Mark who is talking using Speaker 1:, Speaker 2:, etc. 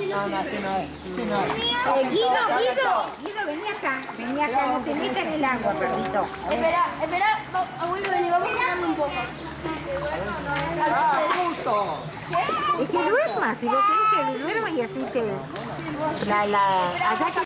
Speaker 1: No, no, así no es. Sí, no es.
Speaker 2: Guido, vení acá, no te metas en el agua, perrito.
Speaker 3: Espera, abuelo, vení, vamos tirando un poco.
Speaker 1: ¡Ah, justo!
Speaker 2: Es que duermas, si vos querés que duermas y así te... Allá que